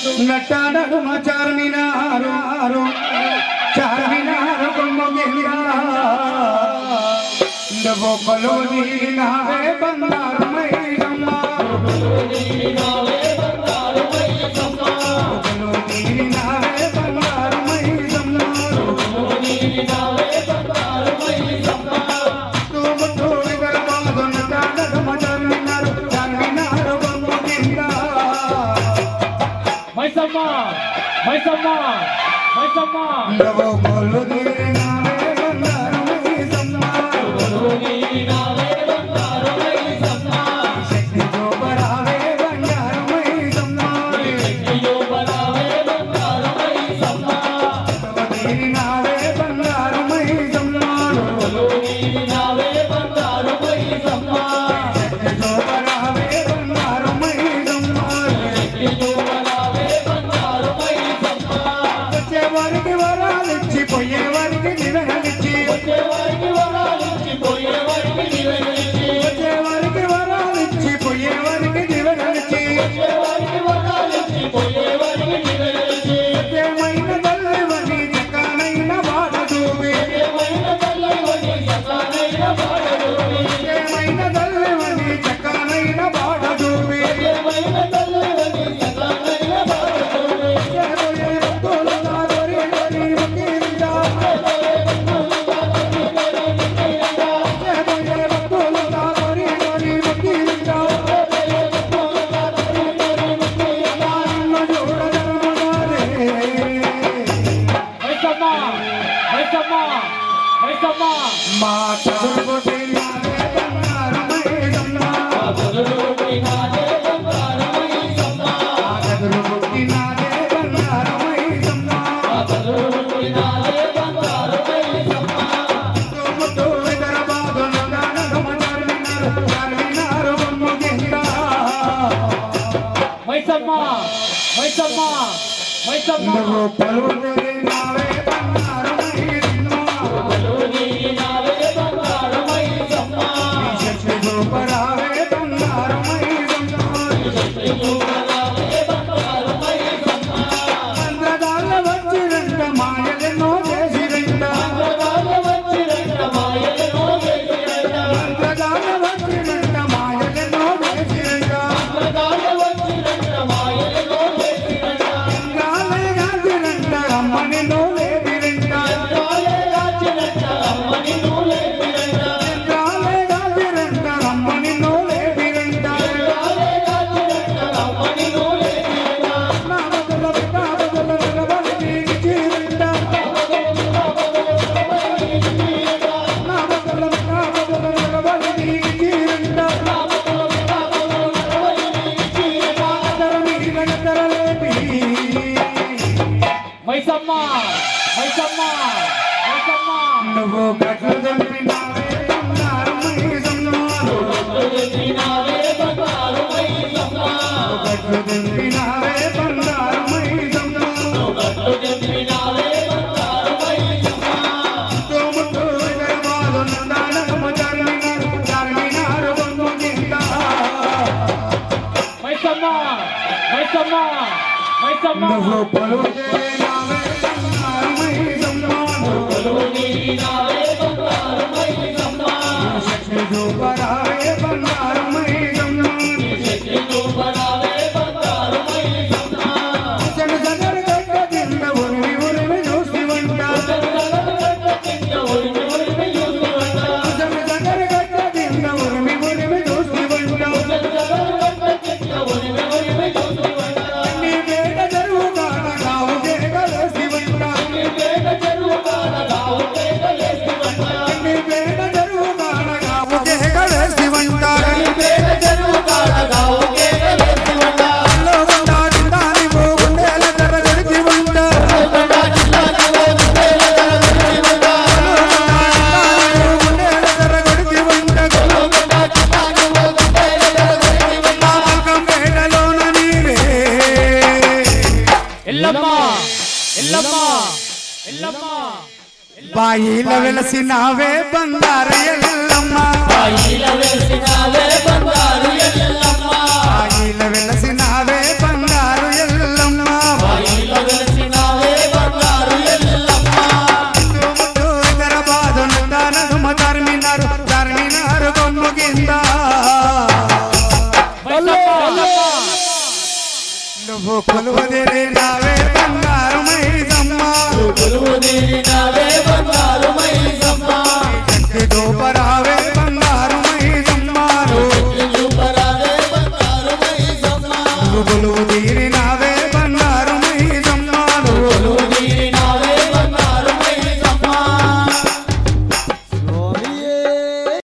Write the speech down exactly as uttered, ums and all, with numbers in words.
నట్టాడకు మా చార్మినారు చార్మినారు కొమ్మగిరా బొక్కలో నీనావే బంగారు మైసమ్మ బొక్కలో నీనావే బంగారు మైసమ్మ బొక్కలో నీనావే బంగారు మైసమ్మ బొక్కలో నీనావే బంగారు మైసమ్మ తూము తోడి గర్భాదు నట్టాడకు మా చార్మినారు చార్మినారు కొమ్మగిరా మైసమ్మ మైసమ్మ మైసమ్మ బొక్కలో నీనావే బంగారు మైసమ్మ బొక్కలో నీనావే బంగారు మైసమ్మ శక్తి జోబరావే బంగారు మైసమ్మ శక్తి జోబరావే బంగారు మైసమ్మ బొక్కలో నీనావే బంగారు మైసమ్మ బొక్కలో నీనావే బంగారు మైసమ్మ శక్తి జోబరావే బంగారు మైసమ్మ శక్తి జోబరావే బంగారు మైసమ్మ వచ్చేవారికి వరాలిచ్చి పోయేవారికి నివేదించి వచ్చేవారికి వరాలిచ్చి పోయేవారికి నివేదించి వచ్చేవారికి వరాలిచ్చి పోయేవారికి నివేదించి వచ్చేవారికి వరాలిచ్చి పోయేవారికి నివేదించి సత్యమైన తల్లివని చక్కనైన బాట చూపి సత్యమైన తల్లివని చక్కనైన బాట చూపి సత్యమైన తల్లివని చక్కనైన బాట చూపి సత్యమైన తల్లివని చక్కనైన బాట చూపి జయమయ భక్తులనా గరి గరి ముక్తిందా జయమయ భక్తులనా గరి గరి ముక్తిందా నిన్ను చూడగలమనారే మైసమ్మ మైసమ్మ మైసమ్మ మా చదువు తినాలే బంగారు మైసమ్మ మా చదువు తినాలే బంగారు మైసమ్మ మా చదువు తినాలే బంగారు మైసమ్మ మా చదువు తినాలే బంగారు మైసమ్మ తోము తోడి గర్భాదు నగానగమ చార్మినారు చార్మినారు బొమ్మగిరా మైసమ్మ మైసమ్మ మైసమ్మ బొక్కలో నీనావే బంగారు మైసమ్మ బొక్కలో నీనావే బంగారు మైసమ్మ శక్తి జోబరావే బంగారు మైసమ్మ శక్తి జోబరావే బంగారు మైసమ్మ మంత్రగాళ్ళ వచ్చిరంట మాయలెన్నో చేసిరంట మంత్రగాళ్ళ వచ్చిరంట మాయలెన్నో చేసిరంట మంత్రగాళ్ళ వచ్చిరంట మాయలెన్నో చేసిరంట మంత్రగాళ్ళ వచ్చిరంట మాయలెన్నో చేసిరంట ఇంద్రాలే రాజిరంట అమ్మని నూలేదిరంట ఇంద్రాలే రాజిరంట అమ్మని నూలేదిరంట ఇంద్రాలే రాజిరంట అమ్మని నూలేదిరంట ఇంద్రాలే రాజిరంట అమ్మని నూలేదిరంట నామదల పితాబదల నిలబడి నీకు చీరంట నామదల పితాబదల నిలబడి నీకు చీరంట నామదల పితాబదల నిలబడి నీకు చీరంట నామదల పితాబదల నిలబడి నీకు చీరంట అదర మీద గదరలేపి మైసమ్మ మైసమ్మ మైసమ్మ నువ్వు గట్లు దంపినావే బంగారు మైసమ్మ గట్లు దంపినావే బంగారు మైసమ్మ గట్లు దంపినావే బంగారు మైసమ్మ గట్లు దంపినావే బంగారు మైసమ్మ తోము తోడి గర్భాదు నగానగమ చార్మినారు చార్మినారు బొమ్మగిరా మైసమ్మ మైసమ్మ మైసమ్మ బొక్కలో నీనావే బంగారు మైసమ్మ బొక్కలో నీనావే బంగారు మైసమ్మ శక్తి జోబరావే బంగారు మైసమ్మ శక్తి జోబరావే బంగారు మైసమ్మ జనజనర గడ్డ కింద ఉరిమి ఉరిమి చూసివంట జనజనర గడ్డ కింద ఉరిమి ఉరిమి చూసివంట జనజనర గడ్డ కింద ఉరిమి ఉరిమి చూసివంట జనజనర గడ్డ కింద ఉరిమి ఉరిమి చూసివంట నీ వేట జరువు కాన గావు కేకలేసివంట నీ వేట జరువు కాన గావు కేకలేసివంట నీ వేట జరువు కాన గావు కేకలేసివంట నీ వేట జరువు కాన గావు కేకలేసివంట లో గుండా జిందాని ఓ గుండెల దర గడిచివంట లో గుండా జిందాని ఓ గుండెల దర గడిచివంట లో గుండా జిందాని ఓ గుండెల దర గడిచివంట లో గుండా జిందాని ఓ గుండెల దర గడిచివంట మల్కం వేటలోన నీవే ఎల్లమ్మ ఎల్లమ్మ ఎల్లమ్మ బాయిల వెలసినావే బంగారు ఎల్లమ్మ బాయిల వెలసినావే బంగారు ఎల్లమ్మ బాయిల వెలసినావే బంగారు ఎల్లమ్మ కింద నువ్వు కొలువదేరి నావే బంగారు మైసమ్మ శక్తి దూపరావే బంగారు మైసమ్మ నువ్వు కొలువదేరి